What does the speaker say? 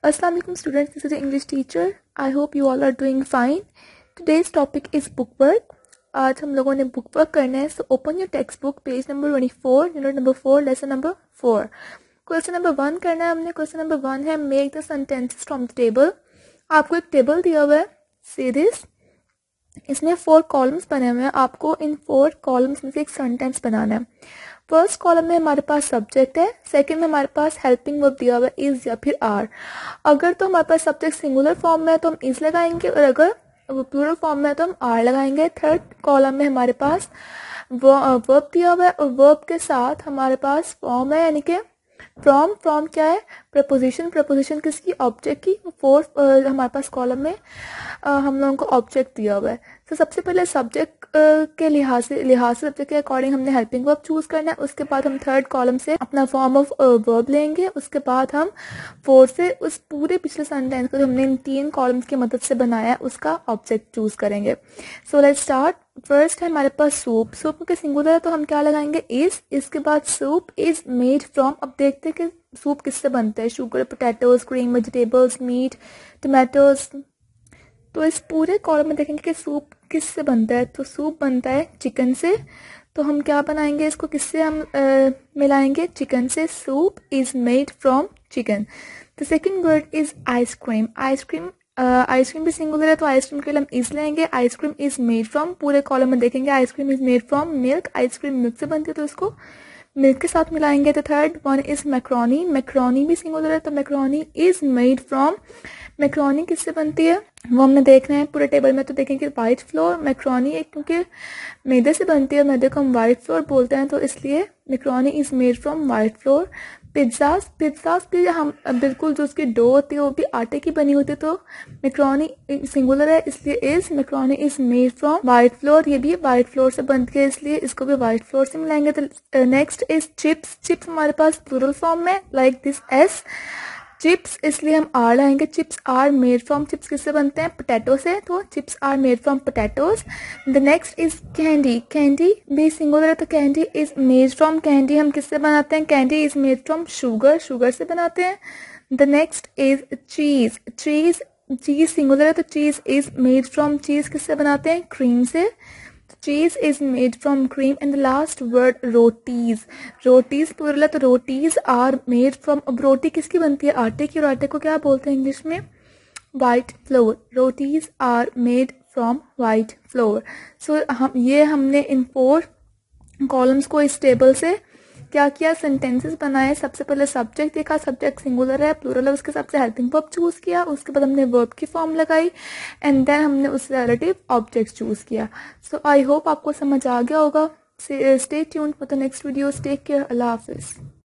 Assalamu alaikum students, this is the English teacher. I hope you all are doing fine. Today's topic is book work. आज हम लोगों ने book work करना है. So open your text book, page number 24, unit number 4, lesson number 4. Question number 1 करना है हमने. Question number 1 है make the sentences from the table. आपको एक टेबल दिया हुआ है, सी दिस. इसमें 4 कॉलम्स बने हुए हैं. आपको इन 4 कॉलम्स में से एक सेंटेंस बनाना है. फर्स्ट कॉलम में हमारे पास सब्जेक्ट है, सेकंड में हमारे पास हेल्पिंग वर्ब दिया हुआ है इज या फिर आर. अगर तो हमारे पास सब्जेक्ट सिंगुलर फॉर्म में है तो हम इज लगाएंगे, और अगर प्लूरल फॉर्म में है तो हम आर लगाएंगे. थर्ड कॉलम में हमारे पास वर्ब दिया हुआ है, और वर्ब के साथ हमारे पास फॉर्म है, यानी कि फ्रॉम क्या है, प्रपोजिशन किसकी, ऑब्जेक्ट की. फोर्थ हमारे पास कॉलम में हम लोगों को ऑब्जेक्ट दिया हुआ है. तो सबसे पहले सब्जेक्ट के लिहाज से सब्जेक्ट के अकॉर्डिंग हमने हेल्पिंग वर्ब चूज करना है. उसके बाद हम थर्ड कॉलम से अपना फॉर्म ऑफ वर्ब लेंगे. उसके बाद हम फोर्थ से उस पूरे पिछले सेंटेंस को जो हमने इन 3 कॉलम्स की मदद से बनाया है उसका ऑब्जेक्ट चूज करेंगे. So let's start. फर्स्ट है हमारे पास सूप. सूप के सिंगुलर है तो हम क्या लगाएंगे, इज. इसके बाद सूप इज मेड फ्रॉम. अब देखते हैं कि सूप किससे बनता है. Sugar, potatoes, cream, vegetables, meat, tomatoes. तो इस पूरे कॉलम में देखेंगे कि सूप किससे बनता है. तो सूप बनता है चिकन से. तो हम क्या बनाएंगे, इसको किससे हम मिलाएंगे, चिकन से. Soup is made from chicken. The second word is ice cream. Ice cream भी सिंगुलर है तो आइसक्रीम के लिए हम इज लेंगे. आइसक्रीम इज मेड फ्रॉम, पूरे कॉलम में देखेंगे ice cream is made from milk. Ice cream milk से बनती है तो इसको मिल्क के साथ मिलाएंगे. The third one is macaroni. Macaroni भी सिंगुलर है तो macaroni is made from. Macaroni किससे बनती है वो हमने देखना है पूरे टेबल में. तो देखेंगे वाइट फ्लोर. मैक्रोनी एक क्योंकि मैदे से बनती है, मैदे को हम वाइट फ्लोर बोलते हैं, तो इसलिए macaroni is made from white flour. Pizzas भी हम बिल्कुल जो उसकी डो होती है वो भी आटे की बनी होती है, तो मैक्रोनी सिंगुलर है इसलिए is. Macaroni is made from white flour. ये भी वाइट फ्लोर से बनती है इसलिए इसको भी वाइट फ्लोर से मिलाएंगे. तो नेक्स्ट इज चिप्स. चिप्स हमारे पास प्लूरल फॉर्म में, लाइक दिस एस. चिप्स इसलिए हम आर लाएंगे. Chips are made from. Chips किससे बनते हैं, पोटैटो से, तो chips are made from potatoes. The next is candy. Candy भी सिंगुलर है तो candy is made from. Candy हम किससे बनाते हैं, candy is made from sugar से बनाते हैं. द नेक्स्ट इज चीज. चीज सिंगुलर है तो चीज इज मेड फ्रॉम. चीज किससे बनाते हैं, क्रीम से. Cheese is made from cream. And the last word rotis. Rotis plural है तो रोटीज आर मेड फ्रॉम. अब रोटी किसकी बनती है, आटे की, और आटे को क्या बोलते हैं इंग्लिश में, white flour. Rotis are made from white flour. So हमने इन 4 कॉलम्स को इस टेबल से क्या किया, सेंटेंसेस बनाए. सबसे पहले सब्जेक्ट देखा, सब्जेक्ट सिंगुलर है, प्लूरल है, उसके हिसाब से हेल्पिंग वर्ब चूज किया. उसके बाद हमने वर्ब की फॉर्म लगाई, एंड देन हमने उससे रिलेटिव ऑब्जेक्ट चूज किया. सो आई होप आपको समझ आ गया होगा. Stay tuned for the next video. Take care. अल्लाह हाफिज.